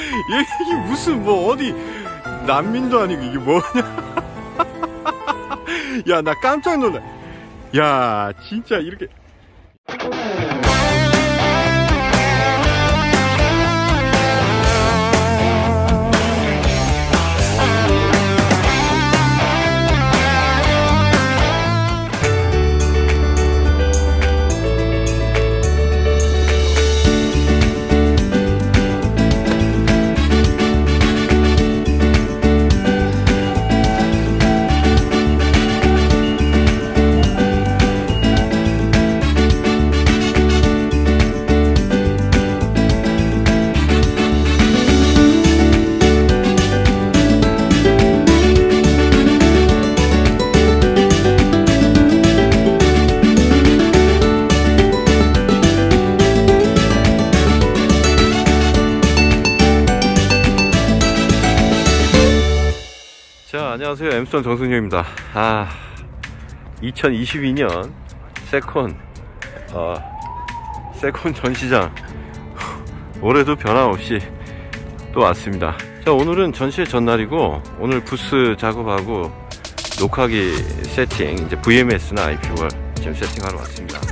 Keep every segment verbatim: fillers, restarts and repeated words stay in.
이게 무슨 뭐 어디 난민도 아니고 이게 뭐냐. 야, 나 깜짝 놀라. 야, 진짜 이렇게. 자, 안녕하세요. 엠스톤 정승용입니다. 아, 이천이십이 년 세콘 어, 세콘 전시장 올해도 변함없이 또 왔습니다. 자, 오늘은 전시의 전날이고 오늘 부스 작업하고 녹화기 세팅, 이제 브이엠에스나 아이피월 지금 세팅하러 왔습니다.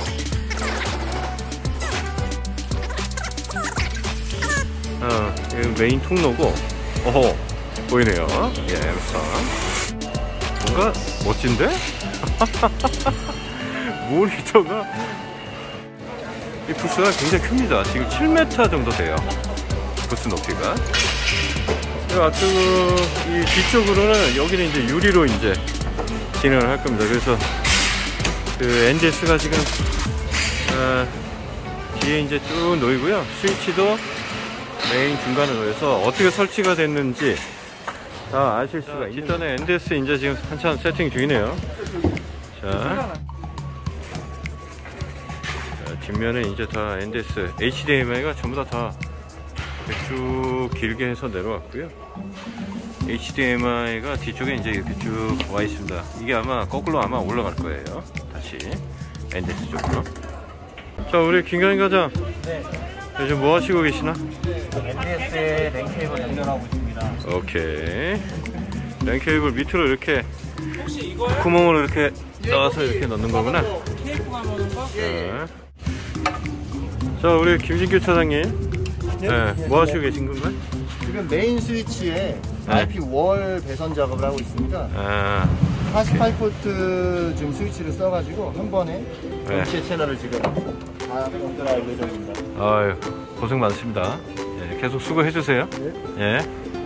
어, 여기 메인 통로고, 어허, 보이네요. 예, 엠스톤. 뭔가 멋진데? 모니터가, 이 부스가 굉장히 큽니다. 지금 칠 미터 정도 돼요. 부스 높이가. 아주 이 뒤쪽으로는, 여기는 이제 유리로 이제 진행을 할 겁니다. 그래서 그 엔디에스가 지금 어, 뒤에 이제 쭉 놓이고요. 스위치도 메인 중간에 놓여서 어떻게 설치가 됐는지 다 아실 수가 있는. 일단은 엔디에스 이제 지금 한참 세팅 중이네요. 자, 자 뒷면에 이제 다 엔디에스 에이치디엠아이가 전부 다 다 쭉 길게 해서 내려왔고요. 에이치디엠아이가 뒤쪽에 이제 이렇게 쭉 와 있습니다. 이게 아마 거꾸로 아마 올라갈 거예요. 다시 엔디에스 쪽으로. 자, 우리 김강인 과장. 네. 요즘 뭐 하시고 계시나? 엔디에스에 랜 케이블 연결하고 있습니다. 오케이. 랜 케이블 밑으로 이렇게 구멍으로 이렇게 넣어서 이렇게 넣는 거구나. 네. 자, 우리 김진규 차장님. 네, 뭐 하시고 계신 건가요? 지금 메인 스위치에 네. 아이피 월 배선 작업을 하고 있습니다. 아, 사십팔 포트 지금 스위치를 써가지고 한 번에 전체 네. 채널을 지금 다 연결할 예정입니다. 아유, 고생 많으십니다. 예, 계속 수고해주세요. 네. 예.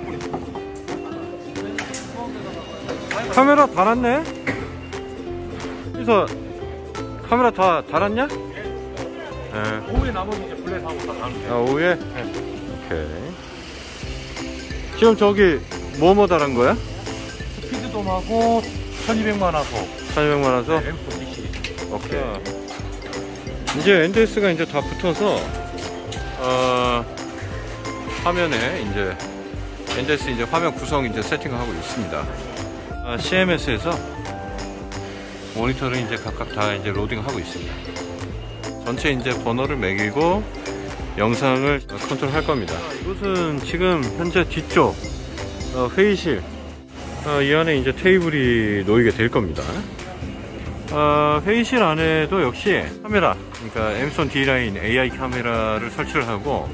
카메라 달았네? 그래서 카메라 다 달았냐? 네. 오후에 나머지 이제 블랙하고 다 다른데. 아, 오후에? 네. 오케이. 지금 저기 뭐뭐 달은 거야? 스피드돔하고 천이백만 화소. 천이백만 화소? 네, 엠포 디씨. 오케이. 이제 엔디에스가 이제 다 붙어서 어, 화면에 이제 엔디에스 이제 화면 구성 이제 세팅하고 있습니다. 아, 씨엠에스에서 모니터를 이제 각각 다 이제 로딩하고 있습니다. 전체 이제 번호를 매기고 영상을 컨트롤 할 겁니다. 이곳은 지금 현재 뒤쪽 어, 회의실, 어, 이 안에 이제 테이블이 놓이게 될 겁니다. 어, 회의실 안에도 역시 카메라, 그러니까 엠스톤 D라인 에이아이 카메라를 설치를 하고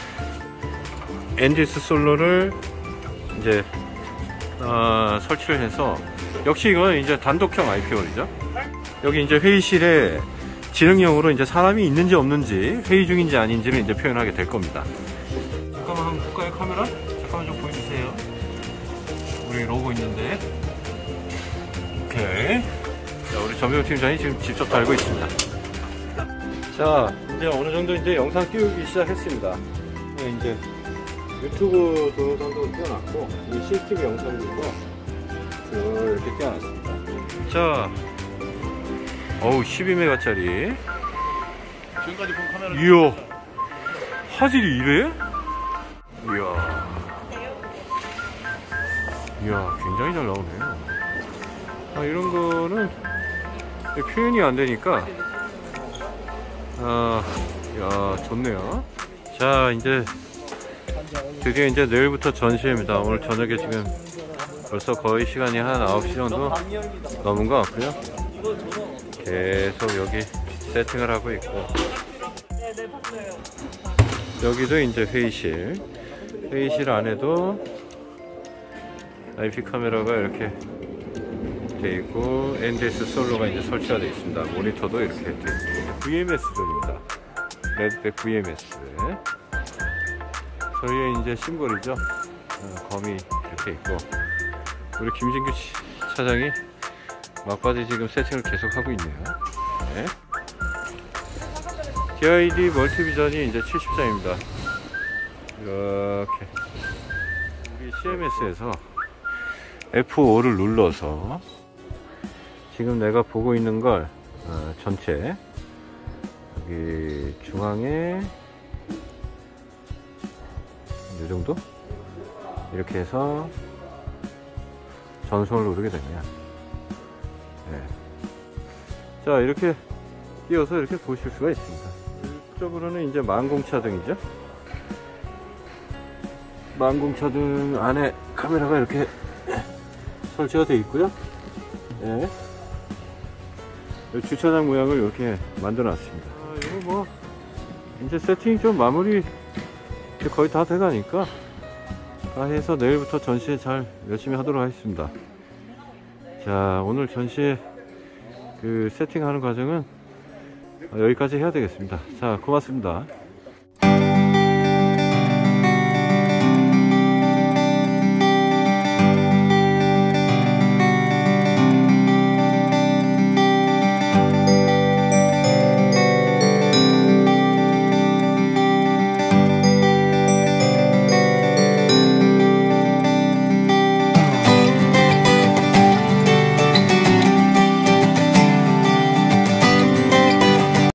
엔디에스 솔로를 이제 어, 설치를 해서, 역시 이건 이제 단독형 아이피월이죠. 여기 이제 회의실에 지능형으로 이제 사람이 있는지 없는지, 회의 중인지 아닌지를 이제 표현하게 될 겁니다. 잠깐만 한번 볼까요, 카메라? 잠깐만 좀 보여주세요. 우리 로고 있는데. 오케이. 자, 우리 전명 팀장이 지금 직접 달고 있습니다. 자, 이제 어느 정도 이제 영상 띄우기 시작했습니다. 네, 이제 유튜브 동영상도 띄워놨고, 이 씨씨티비 영상도 이렇게 띄워놨습니다. 자, 어우, 십이 메가짜리. 지금까지 본 카메라. 이야, 화질이 이래? 이야, 이야, 굉장히 잘 나오네요. 아, 이런 거는 표현이 안 되니까, 아, 야, 좋네요. 자, 이제 드디어 이제 내일부터 전시회입니다. 오늘 저녁에 지금 벌써 거의 시간이 한 아홉 시 정도 넘은 것 같고요. 계속 여기 세팅을 하고 있고, 여기도 이제 회의실. 회의실 안에도 아이피 카메라가 이렇게 돼 있고, 엔디에스 솔로가 이제 설치가 되어 있습니다. 모니터도 이렇게 돼 있습니다. 브이엠에스들입니다. 레드백 브이엠에스. 저희의 이제 심볼이죠. 어, 검이 이렇게 있고, 우리 김진규 차장이 막바지 지금 세팅을 계속 하고 있네요. 네. 디아이디 멀티비전이 이제 칠십 장입니다. 이렇게 우리 씨엠에스에서 에프 오를 눌러서 지금 내가 보고 있는 걸 어, 전체 여기 중앙에 이 정도 이렇게 해서 전송을 누르게 되면, 네. 자, 이렇게 띄워서 이렇게 보실 수가 있습니다. 이쪽으로는 이제 만공차등이죠. 만공차등 안에 카메라가 이렇게 설치가 되어 있고요. 네. 주차장 모양을 이렇게 만들어 놨습니다. 아, 이거 뭐 이제 세팅이 좀 마무리 거의 다 돼가니까 다 해서 내일부터 전시회 잘 열심히 하도록 하겠습니다. 자, 오늘 전시회 그 세팅하는 과정은 여기까지 해야 되겠습니다. 자, 고맙습니다.